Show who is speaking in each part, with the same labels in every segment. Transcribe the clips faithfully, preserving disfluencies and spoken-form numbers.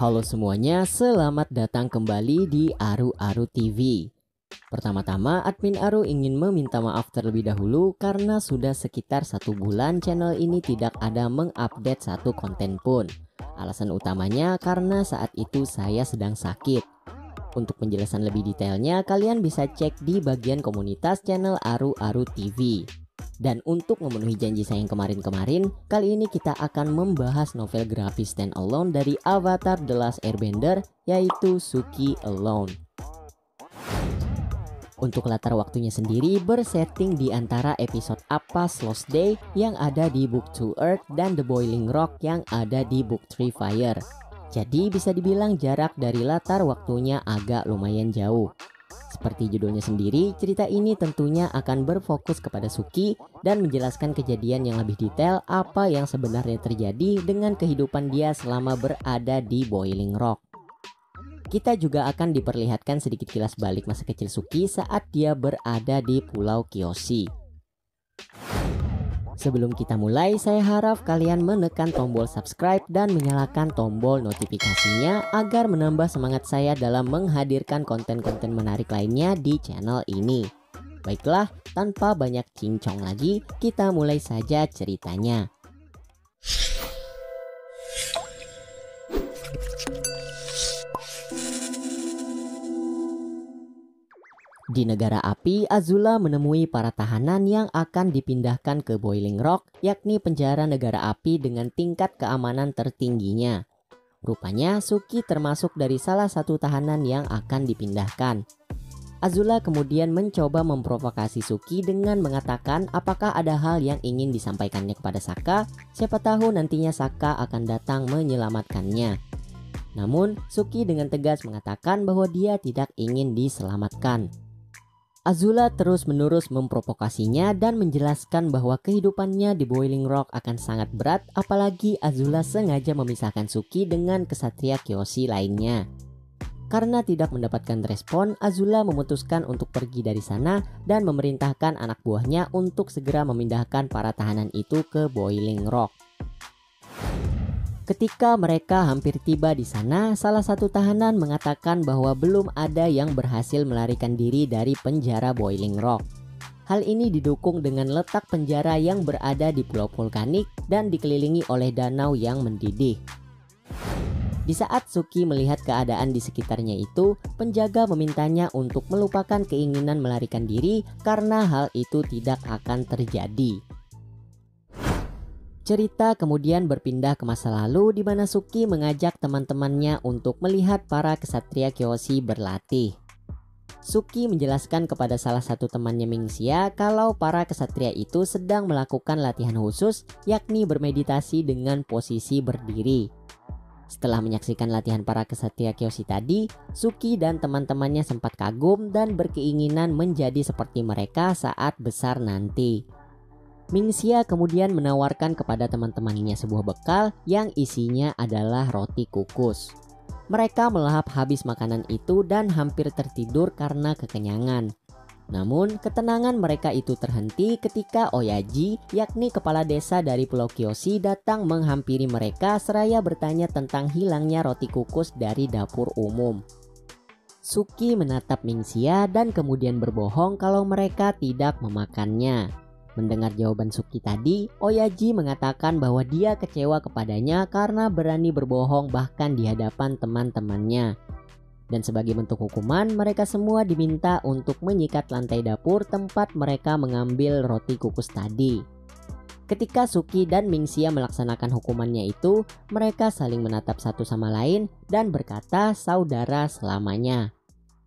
Speaker 1: Halo semuanya, selamat datang kembali di Aru Aru T V. Pertama-tama, admin Aru ingin meminta maaf terlebih dahulu karena sudah sekitar satu bulan channel ini tidak ada mengupdate satu konten pun. Alasan utamanya karena saat itu saya sedang sakit. Untuk penjelasan lebih detailnya, kalian bisa cek di bagian komunitas channel Aru Aru T V. Dan untuk memenuhi janji saya yang kemarin-kemarin, kali ini kita akan membahas novel grafis standalone dari Avatar The Last Airbender, yaitu Suki Alone. Untuk latar waktunya sendiri bersetting di antara episode Appa's Lost Day yang ada di Book two Earth dan The Boiling Rock yang ada di Book three Fire. Jadi bisa dibilang jarak dari latar waktunya agak lumayan jauh. Seperti judulnya sendiri, cerita ini tentunya akan berfokus kepada Suki dan menjelaskan kejadian yang lebih detail apa yang sebenarnya terjadi dengan kehidupan dia selama berada di Boiling Rock. Kita juga akan diperlihatkan sedikit kilas balik masa kecil Suki saat dia berada di Pulau Kyoshi. Sebelum kita mulai, saya harap kalian menekan tombol subscribe dan menyalakan tombol notifikasinya agar menambah semangat saya dalam menghadirkan konten-konten menarik lainnya di channel ini. Baiklah, tanpa banyak cincong lagi, kita mulai saja ceritanya. Di negara api, Azula menemui para tahanan yang akan dipindahkan ke Boiling Rock, yakni penjara negara api dengan tingkat keamanan tertingginya. Rupanya Suki termasuk dari salah satu tahanan yang akan dipindahkan. Azula kemudian mencoba memprovokasi Suki dengan mengatakan apakah ada hal yang ingin disampaikannya kepada Sokka, siapa tahu nantinya Sokka akan datang menyelamatkannya. Namun Suki dengan tegas mengatakan bahwa dia tidak ingin diselamatkan. Azula terus-menerus memprovokasinya dan menjelaskan bahwa kehidupannya di Boiling Rock akan sangat berat, apalagi Azula sengaja memisahkan Suki dengan kesatria Kyoshi lainnya. Karena tidak mendapatkan respon, Azula memutuskan untuk pergi dari sana dan memerintahkan anak buahnya untuk segera memindahkan para tahanan itu ke Boiling Rock. Ketika mereka hampir tiba di sana, salah satu tahanan mengatakan bahwa belum ada yang berhasil melarikan diri dari penjara Boiling Rock. Hal ini didukung dengan letak penjara yang berada di pulau vulkanik dan dikelilingi oleh danau yang mendidih. Di saat Suki melihat keadaan di sekitarnya itu, penjaga memintanya untuk melupakan keinginan melarikan diri karena hal itu tidak akan terjadi. Cerita kemudian berpindah ke masa lalu di mana Suki mengajak teman-temannya untuk melihat para kesatria Kyoshi berlatih. Suki menjelaskan kepada salah satu temannya Mingxia kalau para kesatria itu sedang melakukan latihan khusus, yakni bermeditasi dengan posisi berdiri. Setelah menyaksikan latihan para kesatria Kyoshi tadi, Suki dan teman-temannya sempat kagum dan berkeinginan menjadi seperti mereka saat besar nanti. Mingxia kemudian menawarkan kepada teman-temannya sebuah bekal yang isinya adalah roti kukus. Mereka melahap habis makanan itu dan hampir tertidur karena kekenyangan. Namun ketenangan mereka itu terhenti ketika Oyaji, yakni kepala desa dari Pulau Kyoshi, datang menghampiri mereka seraya bertanya tentang hilangnya roti kukus dari dapur umum. Suki menatap Mingxia dan kemudian berbohong kalau mereka tidak memakannya. Mendengar jawaban Suki tadi, Oyaji mengatakan bahwa dia kecewa kepadanya karena berani berbohong bahkan di hadapan teman-temannya. Dan sebagai bentuk hukuman, mereka semua diminta untuk menyikat lantai dapur tempat mereka mengambil roti kukus tadi. Ketika Suki dan Mingxia melaksanakan hukumannya itu, mereka saling menatap satu sama lain dan berkata saudara selamanya.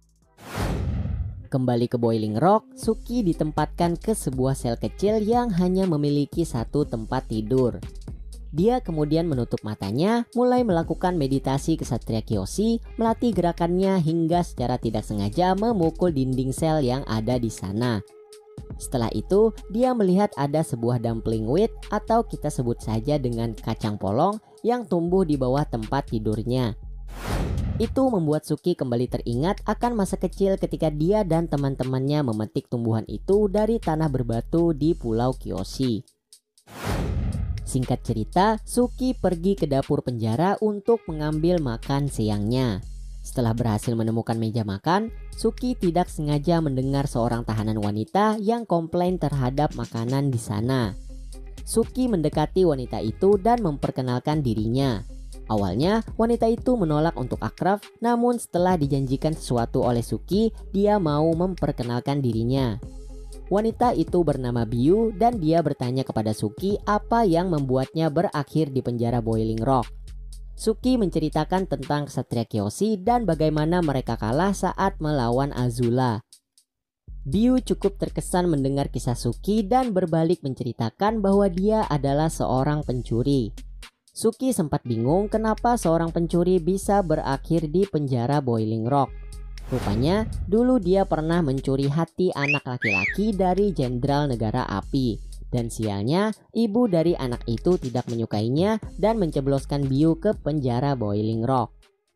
Speaker 1: Kembali ke Boiling Rock, Suki ditempatkan ke sebuah sel kecil yang hanya memiliki satu tempat tidur. Dia kemudian menutup matanya, mulai melakukan meditasi kesatria Kyoshi, melatih gerakannya hingga secara tidak sengaja memukul dinding sel yang ada di sana. Setelah itu, dia melihat ada sebuah dumpling wheat atau kita sebut saja dengan kacang polong yang tumbuh di bawah tempat tidurnya. Itu membuat Suki kembali teringat akan masa kecil ketika dia dan teman-temannya memetik tumbuhan itu dari tanah berbatu di Pulau Kyoshi. Singkat cerita, Suki pergi ke dapur penjara untuk mengambil makan siangnya. Setelah berhasil menemukan meja makan, Suki tidak sengaja mendengar seorang tahanan wanita yang komplain terhadap makanan di sana. Suki mendekati wanita itu dan memperkenalkan dirinya. Awalnya, wanita itu menolak untuk akrab, namun setelah dijanjikan sesuatu oleh Suki, dia mau memperkenalkan dirinya. Wanita itu bernama Biu dan dia bertanya kepada Suki apa yang membuatnya berakhir di penjara Boiling Rock. Suki menceritakan tentang Ksatria Kyoshi dan bagaimana mereka kalah saat melawan Azula. Biu cukup terkesan mendengar kisah Suki dan berbalik menceritakan bahwa dia adalah seorang pencuri. Suki sempat bingung kenapa seorang pencuri bisa berakhir di penjara Boiling Rock. Rupanya dulu dia pernah mencuri hati anak laki-laki dari jenderal negara api. Dan sialnya ibu dari anak itu tidak menyukainya dan mencebloskan Biu ke penjara Boiling Rock.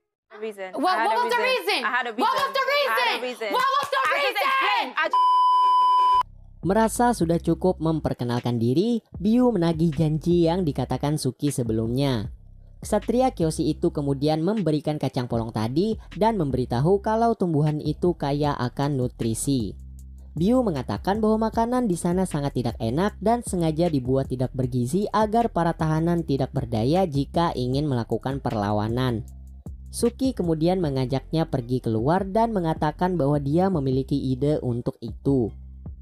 Speaker 1: Merasa sudah cukup memperkenalkan diri, Biu menagih janji yang dikatakan Suki sebelumnya. Ksatria Kyoshi itu kemudian memberikan kacang polong tadi dan memberitahu kalau tumbuhan itu kaya akan nutrisi. Biu mengatakan bahwa makanan di sana sangat tidak enak dan sengaja dibuat tidak bergizi agar para tahanan tidak berdaya jika ingin melakukan perlawanan. Suki kemudian mengajaknya pergi keluar dan mengatakan bahwa dia memiliki ide untuk itu.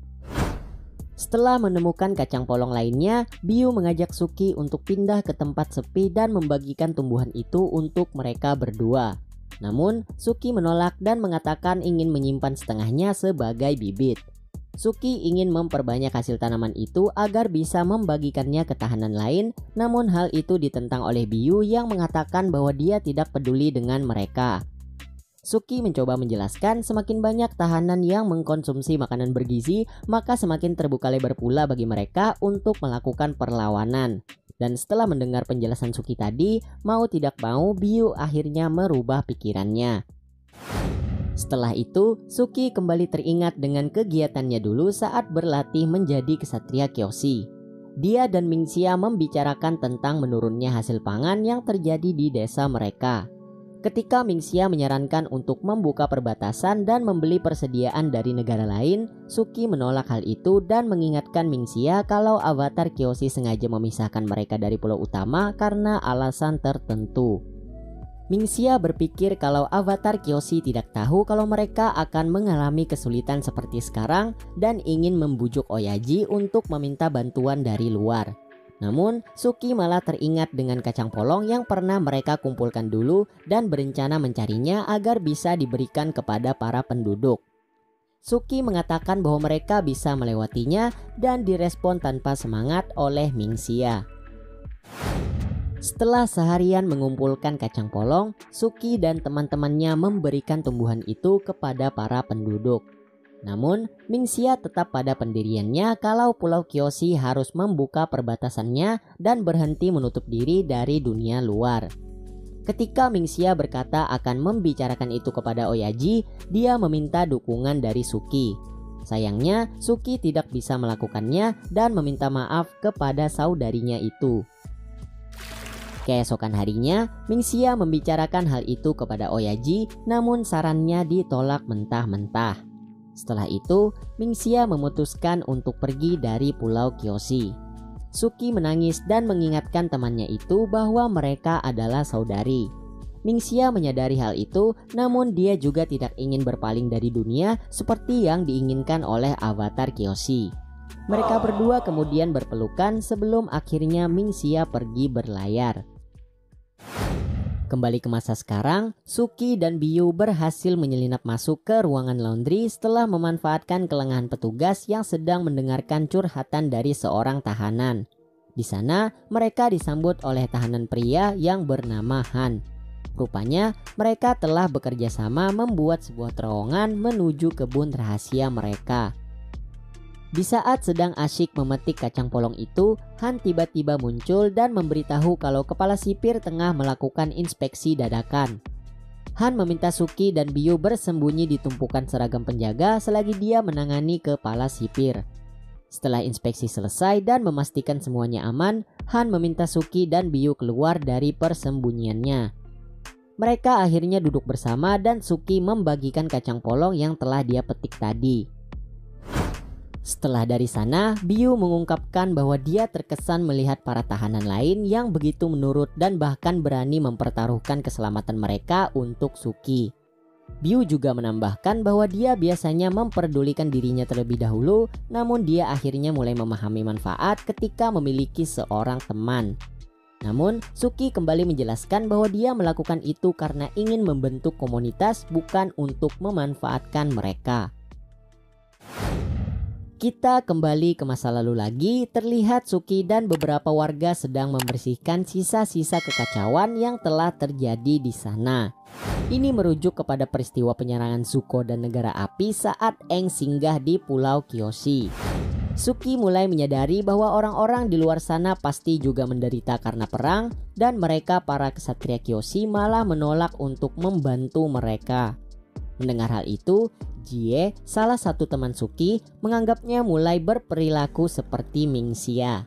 Speaker 1: Setelah menemukan kacang polong lainnya, Biu mengajak Suki untuk pindah ke tempat sepi dan membagikan tumbuhan itu untuk mereka berdua. Namun, Suki menolak dan mengatakan ingin menyimpan setengahnya sebagai bibit. Suki ingin memperbanyak hasil tanaman itu agar bisa membagikannya ke tahanan lain, namun hal itu ditentang oleh Biu yang mengatakan bahwa dia tidak peduli dengan mereka. Suki mencoba menjelaskan semakin banyak tahanan yang mengkonsumsi makanan bergizi, maka semakin terbuka lebar pula bagi mereka untuk melakukan perlawanan. Dan setelah mendengar penjelasan Suki tadi, mau tidak mau Biu akhirnya merubah pikirannya. Setelah itu, Suki kembali teringat dengan kegiatannya dulu saat berlatih menjadi Ksatria Kyoshi. Dia dan Mingxia membicarakan tentang menurunnya hasil pangan yang terjadi di desa mereka. Ketika Mingxia menyarankan untuk membuka perbatasan dan membeli persediaan dari negara lain, Suki menolak hal itu dan mengingatkan Mingxia kalau avatar Kyoshi sengaja memisahkan mereka dari pulau utama karena alasan tertentu. Mingxia berpikir kalau avatar Kyoshi tidak tahu kalau mereka akan mengalami kesulitan seperti sekarang dan ingin membujuk Oyaji untuk meminta bantuan dari luar. Namun, Suki malah teringat dengan kacang polong yang pernah mereka kumpulkan dulu dan berencana mencarinya agar bisa diberikan kepada para penduduk. Suki mengatakan bahwa mereka bisa melewatinya dan direspon tanpa semangat oleh Mingxia. Setelah seharian mengumpulkan kacang polong, Suki dan teman-temannya memberikan tumbuhan itu kepada para penduduk. Namun, Mingxia tetap pada pendiriannya kalau Pulau Kyoshi harus membuka perbatasannya dan berhenti menutup diri dari dunia luar. Ketika Mingxia berkata akan membicarakan itu kepada Oyaji, dia meminta dukungan dari Suki. Sayangnya, Suki tidak bisa melakukannya dan meminta maaf kepada saudarinya itu. Keesokan harinya, Mingxia membicarakan hal itu kepada Oyaji, namun sarannya ditolak mentah-mentah. Setelah itu, Mingxia memutuskan untuk pergi dari Pulau Kyoshi. Suki menangis dan mengingatkan temannya itu bahwa mereka adalah saudari. Mingxia menyadari hal itu, namun dia juga tidak ingin berpaling dari dunia seperti yang diinginkan oleh avatar Kyoshi. Mereka berdua kemudian berpelukan sebelum akhirnya Mingxia pergi berlayar. Kembali ke masa sekarang, Suki dan Biu berhasil menyelinap masuk ke ruangan laundry setelah memanfaatkan kelengahan petugas yang sedang mendengarkan curhatan dari seorang tahanan. Di sana, mereka disambut oleh tahanan pria yang bernama Han. Rupanya, mereka telah bekerja sama membuat sebuah terowongan menuju kebun rahasia mereka. Di saat sedang asyik memetik kacang polong itu, Han tiba-tiba muncul dan memberitahu kalau kepala sipir tengah melakukan inspeksi dadakan. Han meminta Suki dan Biu bersembunyi di tumpukan seragam penjaga selagi dia menangani kepala sipir. Setelah inspeksi selesai dan memastikan semuanya aman, Han meminta Suki dan Biu keluar dari persembunyiannya. Mereka akhirnya duduk bersama dan Suki membagikan kacang polong yang telah dia petik tadi. Setelah dari sana, Biu mengungkapkan bahwa dia terkesan melihat para tahanan lain yang begitu menurut dan bahkan berani mempertaruhkan keselamatan mereka untuk Suki. Biu juga menambahkan bahwa dia biasanya memperdulikan dirinya terlebih dahulu, namun dia akhirnya mulai memahami manfaat ketika memiliki seorang teman. Namun, Suki kembali menjelaskan bahwa dia melakukan itu karena ingin membentuk komunitas, bukan untuk memanfaatkan mereka. Kita kembali ke masa lalu lagi. Terlihat Suki dan beberapa warga sedang membersihkan sisa-sisa kekacauan yang telah terjadi di sana. Ini merujuk kepada peristiwa penyerangan Zuko dan Negara Api saat Aang singgah di Pulau Kyoshi. Suki mulai menyadari bahwa orang-orang di luar sana pasti juga menderita karena perang, dan mereka para kesatria Kyoshi malah menolak untuk membantu mereka. Mendengar hal itu, Jie, salah satu teman Suki, menganggapnya mulai berperilaku seperti Mingxia.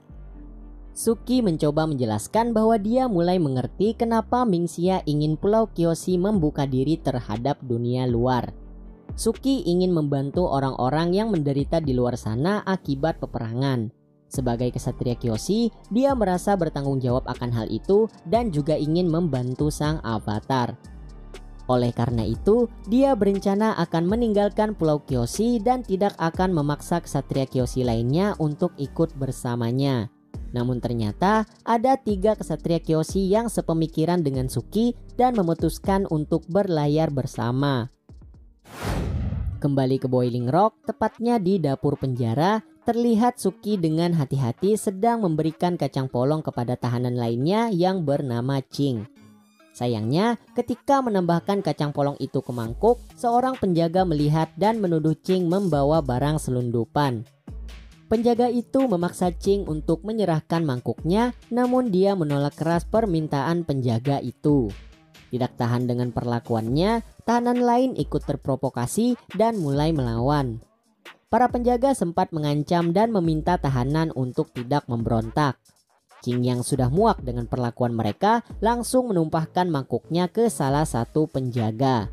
Speaker 1: Suki mencoba menjelaskan bahwa dia mulai mengerti kenapa Mingxia ingin Pulau Kyoshi membuka diri terhadap dunia luar. Suki ingin membantu orang-orang yang menderita di luar sana akibat peperangan. Sebagai kesatria Kyoshi, dia merasa bertanggung jawab akan hal itu dan juga ingin membantu sang avatar. Oleh karena itu, dia berencana akan meninggalkan Pulau Kyoshi dan tidak akan memaksa kesatria Kyoshi lainnya untuk ikut bersamanya. Namun ternyata ada tiga kesatria Kyoshi yang sepemikiran dengan Suki dan memutuskan untuk berlayar bersama. Kembali ke Boiling Rock, tepatnya di dapur penjara, terlihat Suki dengan hati-hati sedang memberikan kacang polong kepada tahanan lainnya yang bernama Ching. Sayangnya, ketika menambahkan kacang polong itu ke mangkuk, seorang penjaga melihat dan menuduh Ching membawa barang selundupan. Penjaga itu memaksa Ching untuk menyerahkan mangkuknya, namun dia menolak keras permintaan penjaga itu. Tidak tahan dengan perlakuannya, tahanan lain ikut terprovokasi dan mulai melawan. Para penjaga sempat mengancam dan meminta tahanan untuk tidak memberontak. Ching yang sudah muak dengan perlakuan mereka langsung menumpahkan mangkuknya ke salah satu penjaga.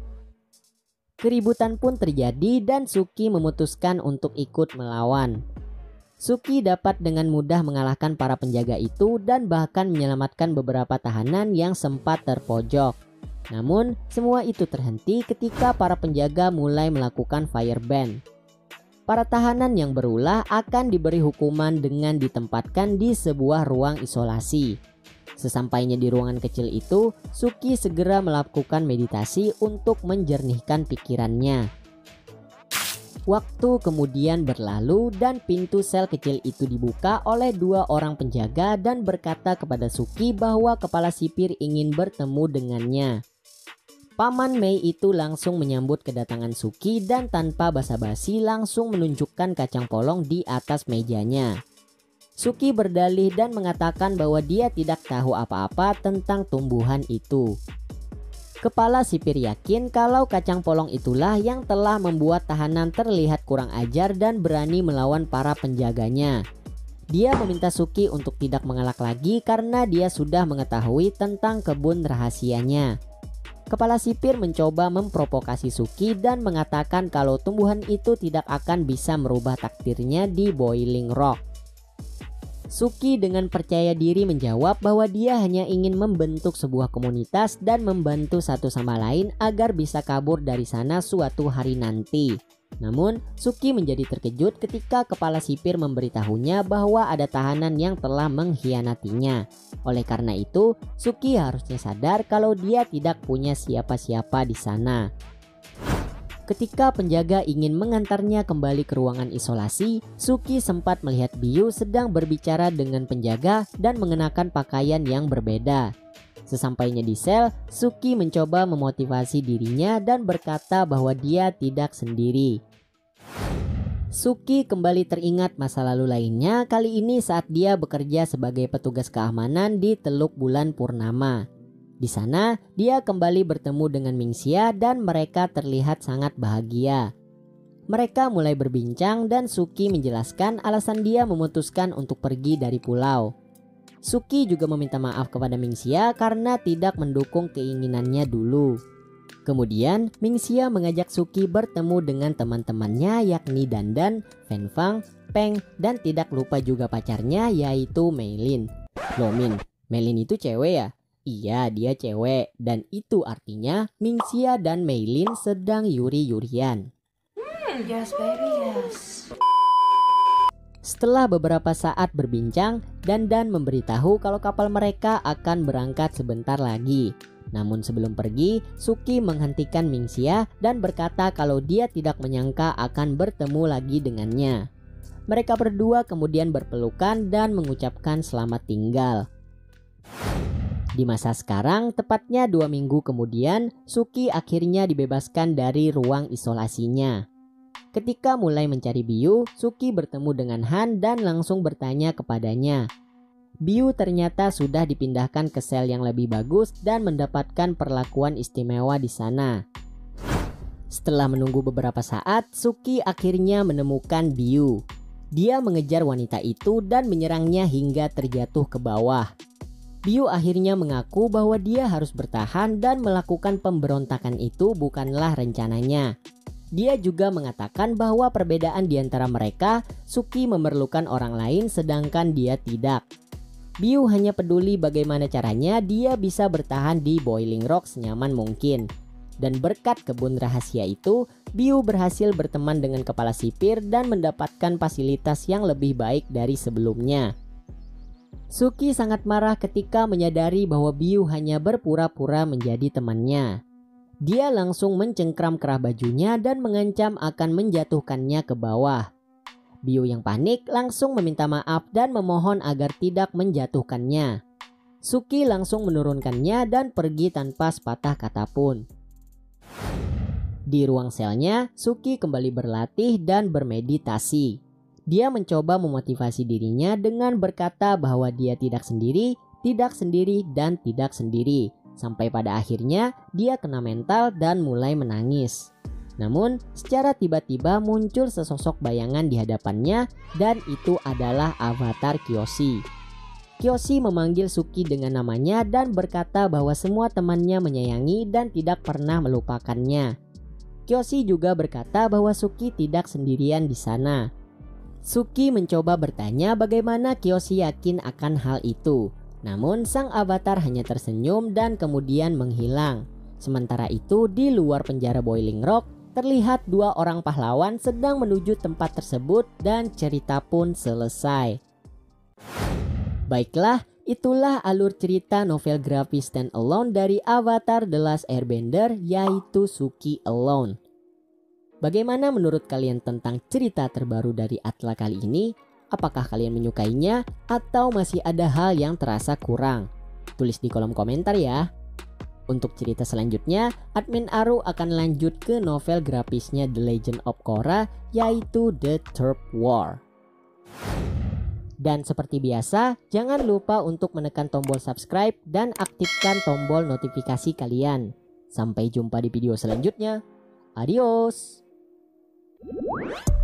Speaker 1: Keributan pun terjadi dan Suki memutuskan untuk ikut melawan. Suki dapat dengan mudah mengalahkan para penjaga itu dan bahkan menyelamatkan beberapa tahanan yang sempat terpojok. Namun, semua itu terhenti ketika para penjaga mulai melakukan fireband. Para tahanan yang berulah akan diberi hukuman dengan ditempatkan di sebuah ruang isolasi. Sesampainya di ruangan kecil itu, Suki segera melakukan meditasi untuk menjernihkan pikirannya. Waktu kemudian berlalu dan pintu sel kecil itu dibuka oleh dua orang penjaga dan berkata kepada Suki bahwa kepala sipir ingin bertemu dengannya. Paman Mei itu langsung menyambut kedatangan Suki dan tanpa basa-basi langsung menunjukkan kacang polong di atas mejanya. Suki berdalih dan mengatakan bahwa dia tidak tahu apa-apa tentang tumbuhan itu. Kepala sipir yakin kalau kacang polong itulah yang telah membuat tahanan terlihat kurang ajar dan berani melawan para penjaganya. Dia meminta Suki untuk tidak mengelak lagi karena dia sudah mengetahui tentang kebun rahasianya. Kepala sipir mencoba memprovokasi Suki dan mengatakan kalau tumbuhan itu tidak akan bisa merubah takdirnya di Boiling Rock. Suki dengan percaya diri menjawab bahwa dia hanya ingin membentuk sebuah komunitas dan membantu satu sama lain agar bisa kabur dari sana suatu hari nanti. Namun, Suki menjadi terkejut ketika kepala sipir memberitahunya bahwa ada tahanan yang telah mengkhianatinya. Oleh karena itu, Suki harusnya sadar kalau dia tidak punya siapa-siapa di sana. Ketika penjaga ingin mengantarnya kembali ke ruangan isolasi, Suki sempat melihat Biu sedang berbicara dengan penjaga dan mengenakan pakaian yang berbeda. Sesampainya di sel, Suki mencoba memotivasi dirinya dan berkata bahwa dia tidak sendiri. Suki kembali teringat masa lalu lainnya, kali ini saat dia bekerja sebagai petugas keamanan di Teluk Bulan Purnama. Di sana, dia kembali bertemu dengan Mingxia dan mereka terlihat sangat bahagia. Mereka mulai berbincang dan Suki menjelaskan alasan dia memutuskan untuk pergi dari pulau. Suki juga meminta maaf kepada Mingxia karena tidak mendukung keinginannya dulu. Kemudian Mingxia mengajak Suki bertemu dengan teman-temannya yakni Dandan, Fanfang, Peng, dan tidak lupa juga pacarnya yaitu Meilin. Loh Min, Meilin itu cewek ya? Iya, dia cewek, dan itu artinya Mingxia dan Meilin sedang yuri-yurian.
Speaker 2: Hmm, yes baby, yes.
Speaker 1: Setelah beberapa saat berbincang, Dandan memberitahu kalau kapal mereka akan berangkat sebentar lagi. Namun sebelum pergi, Suki menghentikan Mingxia dan berkata kalau dia tidak menyangka akan bertemu lagi dengannya. Mereka berdua kemudian berpelukan dan mengucapkan selamat tinggal. Di masa sekarang, tepatnya dua minggu kemudian, Suki akhirnya dibebaskan dari ruang isolasinya. Ketika mulai mencari Biu, Suki bertemu dengan Han dan langsung bertanya kepadanya. Biu ternyata sudah dipindahkan ke sel yang lebih bagus dan mendapatkan perlakuan istimewa di sana. Setelah menunggu beberapa saat, Suki akhirnya menemukan Biu. Dia mengejar wanita itu dan menyerangnya hingga terjatuh ke bawah. Biu akhirnya mengaku bahwa dia harus bertahan dan melakukan pemberontakan itu bukanlah rencananya. Dia juga mengatakan bahwa perbedaan di antara mereka, Suki memerlukan orang lain sedangkan dia tidak. Biu hanya peduli bagaimana caranya dia bisa bertahan di Boiling Rock senyaman mungkin. Dan berkat kebun rahasia itu, Biu berhasil berteman dengan kepala sipir dan mendapatkan fasilitas yang lebih baik dari sebelumnya. Suki sangat marah ketika menyadari bahwa Biu hanya berpura-pura menjadi temannya. Dia langsung mencengkram kerah bajunya dan mengancam akan menjatuhkannya ke bawah. Biu yang panik langsung meminta maaf dan memohon agar tidak menjatuhkannya. Suki langsung menurunkannya dan pergi tanpa sepatah kata pun. Di ruang selnya, Suki kembali berlatih dan bermeditasi. Dia mencoba memotivasi dirinya dengan berkata bahwa dia tidak sendiri, tidak sendiri, dan tidak sendiri. Sampai pada akhirnya dia kena mental dan mulai menangis. Namun secara tiba-tiba muncul sesosok bayangan di hadapannya dan itu adalah avatar Kyoshi. Kyoshi memanggil Suki dengan namanya dan berkata bahwa semua temannya menyayangi dan tidak pernah melupakannya. Kyoshi juga berkata bahwa Suki tidak sendirian di sana. Suki mencoba bertanya bagaimana Kyoshi yakin akan hal itu. Namun sang avatar hanya tersenyum dan kemudian menghilang. Sementara itu di luar penjara Boiling Rock terlihat dua orang pahlawan sedang menuju tempat tersebut dan cerita pun selesai. Baiklah, itulah alur cerita novel grafis standalone dari Avatar The Last Airbender yaitu Suki Alone. Bagaimana menurut kalian tentang cerita terbaru dari Atla kali ini? Apakah kalian menyukainya atau masih ada hal yang terasa kurang? Tulis di kolom komentar ya. Untuk cerita selanjutnya, admin Aru akan lanjut ke novel grafisnya The Legend of Korra yaitu The Third War. Dan seperti biasa, jangan lupa untuk menekan tombol subscribe dan aktifkan tombol notifikasi kalian. Sampai jumpa di video selanjutnya. Adios.